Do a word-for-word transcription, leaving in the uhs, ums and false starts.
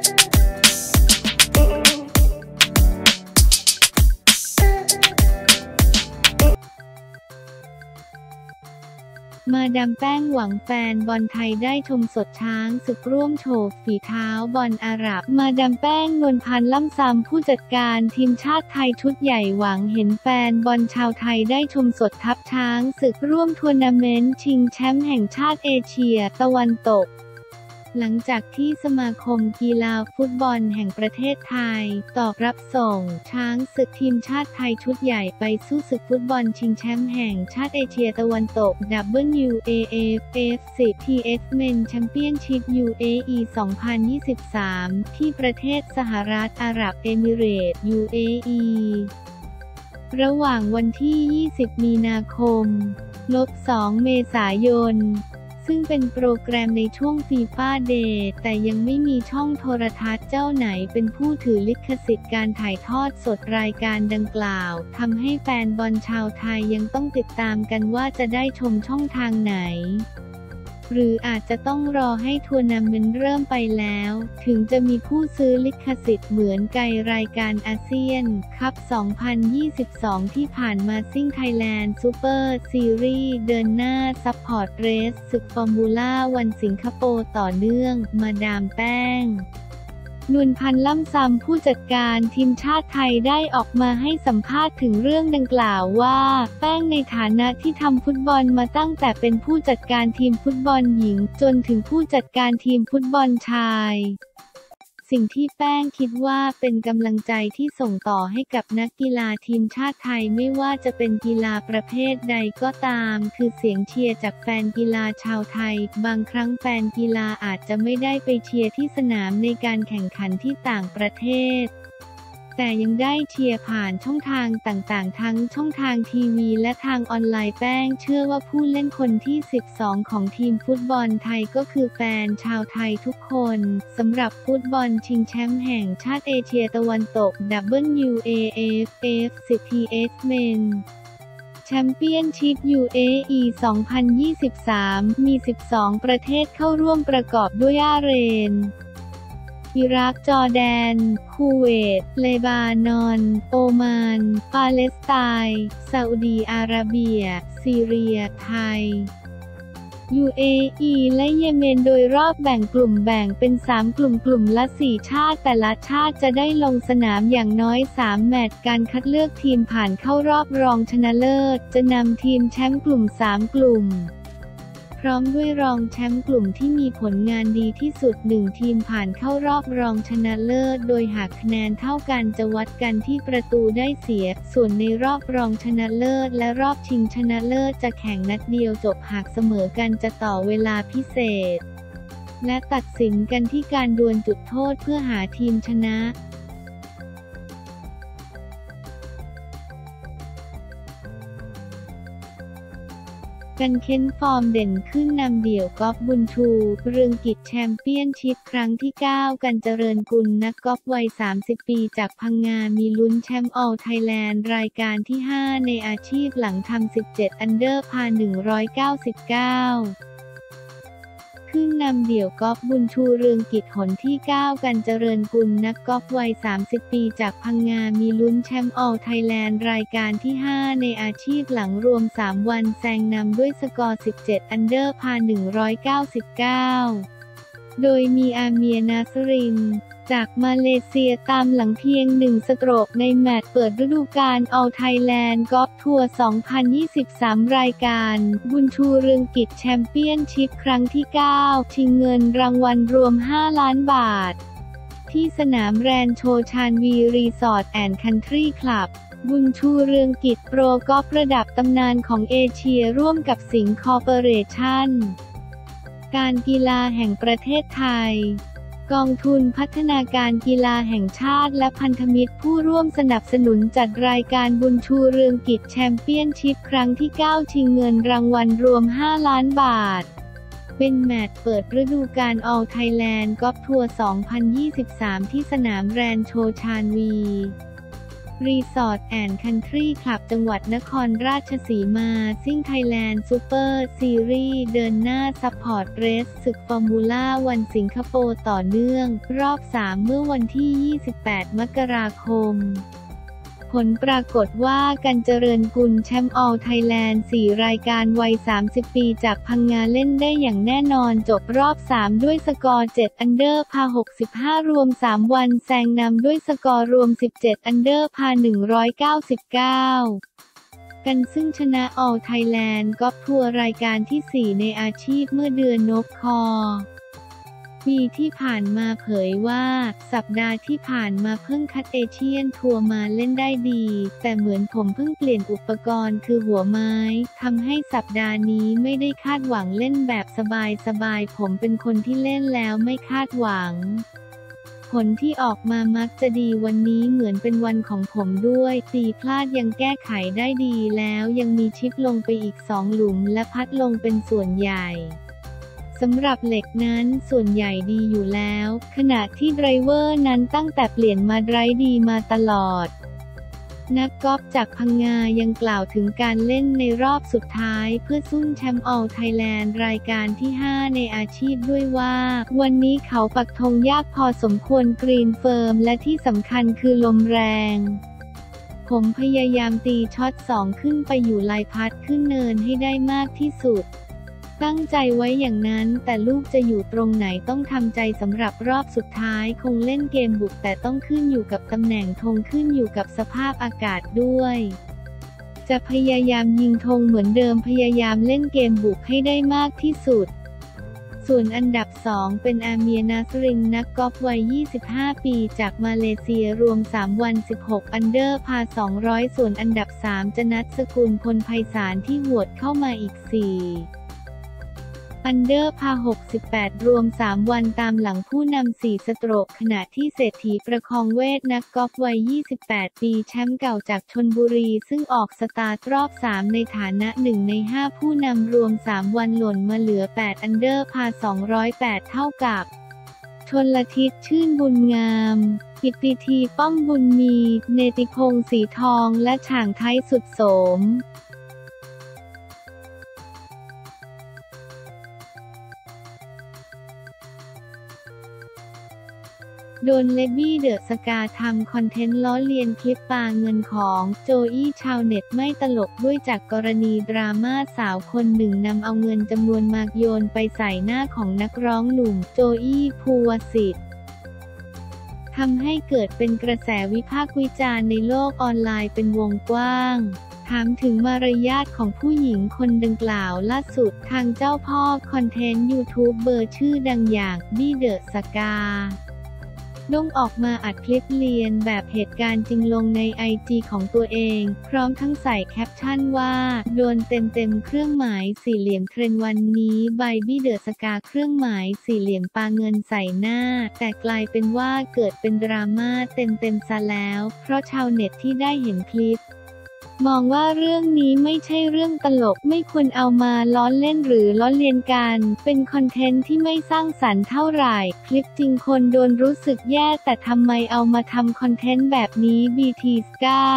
มาดามแป้งหวังแฟนบอลไทยได้ชมสดช้างศึกร่วมโฉบฝีเท้าบอลอาหรับมาดามแป้งนวลพันธ์ล่ำซำผู้จัดการทีมชาติไทยชุดใหญ่หวังเห็นแฟนบอลชาวไทยได้ชมสดทัพช้างศึกร่วมทัวร์นาเมนต์ชิงแชมป์แห่งชาติเอเชียตะวันตกหลังจากที่สมาคมกีฬาฟุตบอลแห่งประเทศไทยตอบรับส่งช้างศึกทีมชาติไทยชุดใหญ่ไปสู้ศึกฟุตบอลชิงแชมป์แห่งชาติเอเชียตะวันตก ดับเบิลยู เอ เอฟ เอฟ สิบ ที เอ็กซ์ Men Championship ยู เอ อี สองพันยี่สิบสาม ที่ประเทศสหรัฐอาหรับเอมิเรตส์ ยู เอ อี ระหว่างวันที่ ยี่สิบ มีนาคม สอง เมษายนซึ่งเป็นโปรแกรมในช่วงฟีฟ่าเดย์แต่ยังไม่มีช่องโทรทัศน์เจ้าไหนเป็นผู้ถือลิขสิทธิ์การถ่ายทอดสดรายการดังกล่าวทำให้แฟนบอลชาวไทยยังต้องติดตามกันว่าจะได้ชมช่องทางไหนหรืออาจจะต้องรอให้ทัวร์นาเมนต์เริ่มไปแล้วถึงจะมีผู้ซื้อลิขสิทธิ์เหมือนไกรายการอาเซียนคัพ สองพันยี่สิบสอง ที่ผ่านมาซิ่งไทยแลนด์ซูเปอร์ซีรีส์เดินหน้าซัพพอร์ตเรสศึกฟอร์มูล่าวันสิงคโปร์ต่อเนื่องมาดามแป้งนวลพันธ์ล่ำซำผู้จัดการทีมชาติไทยได้ออกมาให้สัมภาษณ์ถึงเรื่องดังกล่าวว่าแป้งในฐานะที่ทำฟุตบอลมาตั้งแต่เป็นผู้จัดการทีมฟุตบอลหญิงจนถึงผู้จัดการทีมฟุตบอลชายสิ่งที่แป้งคิดว่าเป็นกำลังใจที่ส่งต่อให้กับนักกีฬาทีมชาติไทยไม่ว่าจะเป็นกีฬาประเภทใดก็ตามคือเสียงเชียร์จากแฟนกีฬาชาวไทยบางครั้งแฟนกีฬาอาจจะไม่ได้ไปเชียร์ที่สนามในการแข่งขันที่ต่างประเทศแต่ยังได้เชียร์ผ่านช่องทางต่างๆทั้งช่องทางทีวีและทางออนไลน์แป้งเชื่อว่าผู้เล่นคนที่สิบสองของทีมฟุตบอลไทยก็คือแฟนชาวไทยทุกคนสำหรับฟุตบอลชิงแชมป์แห่งชาติเอเชียตะวันตก ดับเบิลยู เอ เอฟ เอฟ สิบ ที เอ็กซ์ Men Championship ยู เอ อี สองพันยี่สิบสาม มี สิบสอง ประเทศเข้าร่วมประกอบด้วยบาห์เรนอิรัก จอร์แดน คูเวต เลบานอน โอมาน ปาเลสไตน์ซาอุดีอาระเบีย ซีเรีย ไทย ยู เอ อี และเยเมนโดยรอบแบ่งกลุ่มแบ่งเป็นสามกลุ่มกลุ่มละสี่ชาติแต่ละชาติจะได้ลงสนามอย่างน้อยสามแมตช์การคัดเลือกทีมผ่านเข้ารอบรองชนะเลิศจะนำทีมแชมป์กลุ่มสามกลุ่มพร้อมด้วยรองแชมป์กลุ่มที่มีผลงานดีที่สุดหนึ่งทีมผ่านเข้ารอบรองชนะเลิศโดยหากคะแนนเท่ากันจะวัดกันที่ประตูได้เสียส่วนในรอบรองชนะเลิศและรอบชิงชนะเลิศจะแข่งนัดเดียวจบหากเสมอกันจะต่อเวลาพิเศษและตัดสินกันที่การดวลจุดโทษเพื่อหาทีมชนะกันเค้นฟอร์มเด่นขึ้นนำเดี่ยวกอล์ฟบุญชูเรืองกิจแชมเปี้ยนชิพครั้งที่เก้ากันเจริญกุลนักกอล์ฟวัยสามสิบปีจากพังงามีลุ้นแชมป์ออลไทยแลนด์รายการที่ห้าในอาชีพหลังทำสิบเจ็ดอันเดอร์พาหนึ่งร้อยเก้าสิบเก้าขึ้นนำเดี่ยวกอล์ฟบุญชูเรืองกิจหนที่เก้ากันเจริญกุลนักกอล์ฟวัยสามสิบปีจากพังงามีลุ้นแชมป์ออลไทยแลนด์รายการที่ห้าในอาชีพหลังรวมสามวันแซงนำด้วยสกอร์สิบเจ็ดอันเดอร์พาหนึ่งร้อยเก้าสิบเก้าโดยมีอาเมียนาสรินจากมาเลเซียตามหลังเพียงหนึ่งสโตรกในแมตช์เปิดฤดูกาลออลไทยแลนด์กอล์ฟทัวร์สองพันยี่สิบสามรายการบุญชูเรืองกิจแชมเปี้ยนชิพครั้งที่เก้าชิงเงินรางวัลรวมห้าล้านบาทที่สนามแรนโชชานวีรีสอร์ทแอนด์คันทรีคลับบุญชูเรืองกิจโปรกอล์ฟระดับตำนานของเอเชียร่วมกับสิงห์คอร์ปอเรชั่นการกีฬาแห่งประเทศไทยกองทุนพัฒนาการกีฬาแห่งชาติและพันธมิตรผู้ร่วมสนับสนุนจัดรายการบุญชูเรืองกิจแชมเปี้ยนชิพครั้งที่เก้าชิงเงินรางวัลรวมห้าล้านบาทเป็นแมตช์เปิดฤดูกาลออลไทยแลนด์กอล์ฟทัวร์สองพันยี่สิบสามที่สนามแรนโชชานวีรีสอร์ทแอนด์คันทรีคลับจังหวัดนครราชสีมาซิ่งไทยแลนด์ซูเปอร์ซีรีส์เดินหน้าซัพพอร์ตเรสศึกฟอร์มูล่าวันสิงคโปร์ต่อเนื่องรอบสามเมื่อวันที่ยี่สิบแปดมกราคมผลปรากฏว่ากันเจริญกุลแชมป์ออลไทยแลนด์สี่รายการวัยสามสิบปีจากพังงาเล่นได้อย่างแน่นอนจบรอบสามด้วยสกอร์เจ็ดอันเดอร์พาหกสิบห้ารวมสามวันแซงนำด้วยสกอร์รวมสิบเจ็ดอันเดอร์พาหนึ่งร้อยเก้าสิบเก้ากันซึ่งชนะออลไทยแลนด์กอล์ฟทัวร์รายการที่สี่ในอาชีพเมื่อเดือนนกคอปีที่ผ่านมาเผยว่าสัปดาห์ที่ผ่านมาเพิ่งคัดเอเชียนทัวร์มาเล่นได้ดีแต่เหมือนผมเพิ่งเปลี่ยนอุปกรณ์คือหัวไม้ทำให้สัปดาห์นี้ไม่ได้คาดหวังเล่นแบบสบายๆผมเป็นคนที่เล่นแล้วไม่คาดหวังผลที่ออกมามักจะดีวันนี้เหมือนเป็นวันของผมด้วยตีพลาดยังแก้ไขได้ดีแล้วยังมีชิปลงไปอีกสองหลุมและพัดลงเป็นส่วนใหญ่สำหรับเหล็กนั้นส่วนใหญ่ดีอยู่แล้วขณะที่ไดรเวอร์นั้นตั้งแต่เปลี่ยนมาไดรฟ์ดีมาตลอดนักกอล์ฟจากพังงายังกล่าวถึงการเล่นในรอบสุดท้ายเพื่อสู้แชมป์ออลไทยแลนด์รายการที่ห้าในอาชีพด้วยว่าวันนี้เขาปักธงยากพอสมควรกรีนเฟิร์มและที่สำคัญคือลมแรงผมพยายามตีช็อตสองขึ้นไปอยู่ลายพัดขึ้นเนินให้ได้มากที่สุดตั้งใจไว้อย่างนั้นแต่ลูกจะอยู่ตรงไหนต้องทำใจสำหรับรอบสุดท้ายคงเล่นเกมบุกแต่ต้องขึ้นอยู่กับตำแหน่งธงขึ้นอยู่กับสภาพอากาศด้วยจะพยายามยิงธงเหมือนเดิมพยายามเล่นเกมบุกให้ได้มากที่สุดส่วนอันดับสองเป็นอาเมียนาสริงนักกอล์ฟวัยยี่สิบห้าปีจากมาเลเซียรวมสามวันสิบหกอันเดอร์พาสองร้อยส่วนอันดับสามจนัสสกุลพลไพศาลที่หวดเข้ามาอีกสี่อันเดอร์พาหกสิบแปดรวมสามวันตามหลังผู้นำสี่สโตรกขณะที่เศรษฐีประคองเวทนักกอล์ฟวัยยี่สิบแปดปีแชมป์เก่าจากชลบุรีซึ่งออกสตาร์ทรอบสามในฐานะหนึ่งในห้าผู้นำรวมสามวันหล่นมาเหลือแปดอันเดอร์พาสองร้อยแปดเท่ากับชลทิศชื่นบุญงามกิตติธีป้อมบุญมีเนติพงษ์สีทองและฉ่างไทยสุดโสมโดนเลบี้เดอะสกาทำคอนเทนต์ล้อเลียนคลิปปาเงินของโจอี้ชาวเน็ตไม่ตลกด้วยจากกรณีดราม่าสาวคนหนึ่งนำเอาเงินจำนวนมากโยนไปใส่หน้าของนักร้องหนุ่มโจอี้ภูวสิทธิ์ทำให้เกิดเป็นกระแสวิพากษ์วิจารณ์ในโลกออนไลน์เป็นวงกว้างถามถึงมารยาทของผู้หญิงคนดังกล่าวล่าสุดทางเจ้าพ่อคอนเทนต์ยูทูบเบอร์ชื่อดังอย่างบี้เดอะสกาลงออกมาอัดคลิปเลียนแบบเหตุการณ์จริงลงในไอจีของตัวเองพร้อมทั้งใส่แคปชั่นว่าโดนเต็มๆเครื่องหมายสี่เหลี่ยมเทรนวันนี้ใบบี้เดอะสกาเครื่องหมายสี่เหลี่ยมปาเงินใส่หน้าแต่กลายเป็นว่าเกิดเป็นดราม่าเต็มๆซะแล้วเพราะชาวเน็ตที่ได้เห็นคลิปมองว่าเรื่องนี้ไม่ใช่เรื่องตลกไม่ควรเอามาล้อเล่นหรือล้อเลียนกันเป็นคอนเทนต์ที่ไม่สร้างสรรค์เท่าไหร่คลิปจริงคนโดนรู้สึกแย่แต่ทำไมเอามาทำคอนเทนต์แบบนี้บีทีสกา